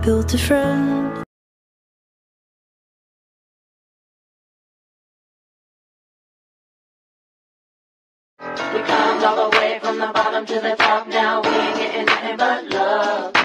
built a friend. We climbed all the way from the bottom to the top. Now we ain't getting nothing but love.